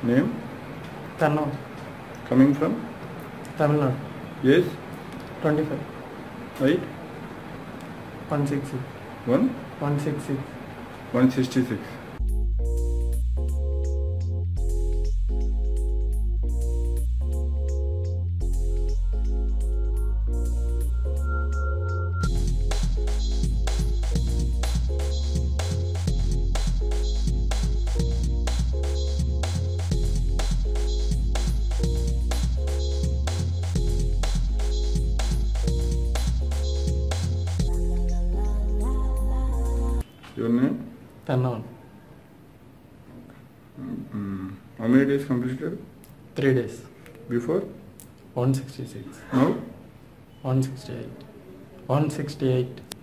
Name? Kanno. Coming from? Tamil Nadu. Yes? 25. Height? 166. 1? 166. 166. Your name? Kanno. How many days completed? 3 days. Before? 166. Now? 168. 168.